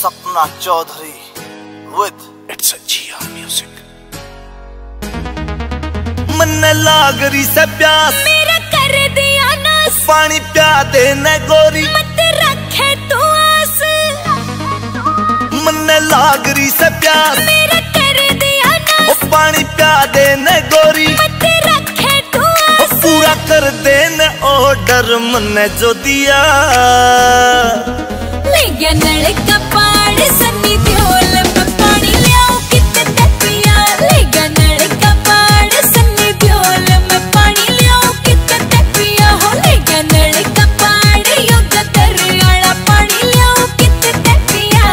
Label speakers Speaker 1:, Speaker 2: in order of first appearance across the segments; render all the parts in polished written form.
Speaker 1: Sapna Chaudhary with
Speaker 2: It's a GR Music।
Speaker 1: मन लागरी से प्यास
Speaker 3: मेरा कर दिया नास,
Speaker 1: पानी प्या दे न गोरी
Speaker 3: मत रखे तू आस।
Speaker 1: मन लागरी से प्यास
Speaker 3: मेरा कर दिया नास,
Speaker 1: पानी प्या दे न गोरी
Speaker 3: मत रखे तू आस।
Speaker 1: पूरा कर दे न ऑर्डर मन जो दिया
Speaker 3: ले गया नल का पाड़ सन्नी दियोल में पानी लियाओ कितने पिया। ले गया नल का पाड़ सन्नी दियोल में पानी लियाओ कितने पिया हो। ले गया नल का पाड़ योग दरियाला पानी लियाओ कितने पिया।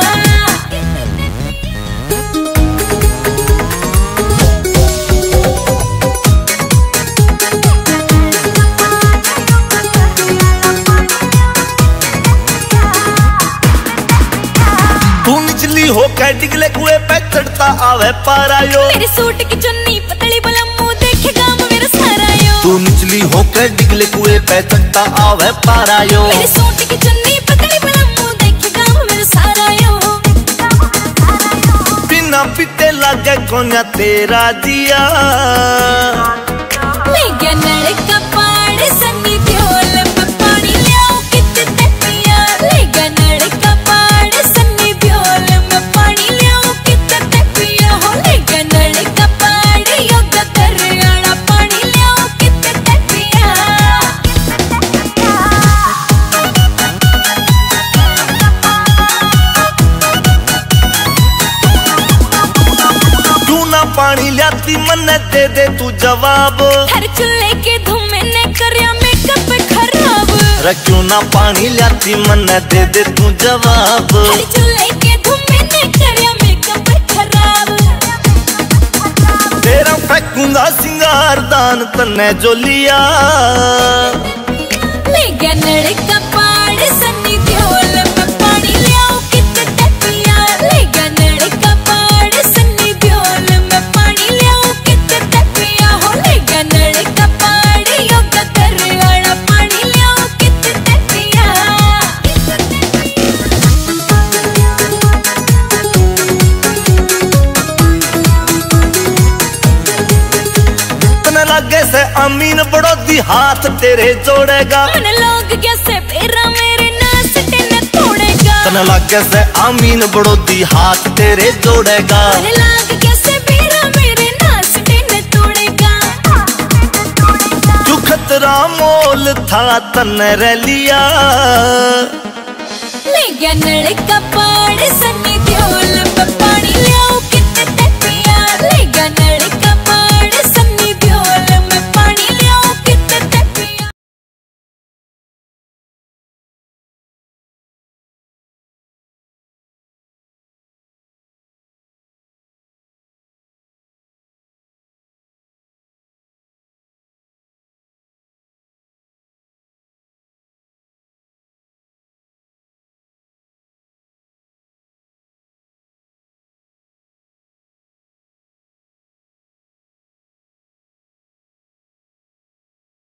Speaker 1: तू निचली हो के डिगले कुएं पे चढ़ता आवे पारायो।
Speaker 3: मेरे सूट की चुन्नी पतली बला मुंह देखे गाम मेरा सारा यो।
Speaker 1: तू निचली हो के डिगले कुएं पे चढ़ता आवे पारायो।
Speaker 3: मेरे सूट की चुन्नी पतली बला मुंह देखे गाम मेरा सारा यो।
Speaker 1: बिना पीते लागे कोन्या तेरा जिया।
Speaker 3: ले गया नल का पाड़ सन्नी दियोल में पानी लियाओ कितने पिया। ले गया नल का पाड़ सन्नी दियोल में पानी लियाओ कितने पिया हो। ले गया नल का पाड़ योग दरियाला पानी लियाओ कितने पिया।
Speaker 1: तू ना पानी लियाती मन दे दे तू जवाब।
Speaker 3: हर चूल्हे के धुएं ने करया मेकअप खराब।
Speaker 1: रे क्यों ना पानी लियाती मन दे दे तू जवाब।
Speaker 3: हर चूल्हे के धुएं ने करया मेकअप खराब।
Speaker 1: तेरा फेंकूंगा सिंगार दान तन्ने जो लिया।
Speaker 3: ले गया नल का पाड़ सन्नी दियोल में पानी लियाओ कितने पिया। ले गया नल का पाड़ सन्नी दियोल में पानी लियाओ कितने पिया हो। ले गया नल का पाड़ योग दरियाला पानी लियाओ कितने पिया।
Speaker 1: तने लागे से अमीन बड़ोदी हाथ तेरे जोड़ेगा।
Speaker 3: मन लोग कैसे फेरा मेरे नास टेने तोड़ेगा।
Speaker 1: तने लागे से अमीन बड़ोदी हाथ तेरे जोड़ेगा।
Speaker 3: मन लाग कैसे फेरा मेरे नास टेने तोड़ेगा।
Speaker 1: जो खतरा मोल था तन्ने रे लिया।
Speaker 3: ले गया नल का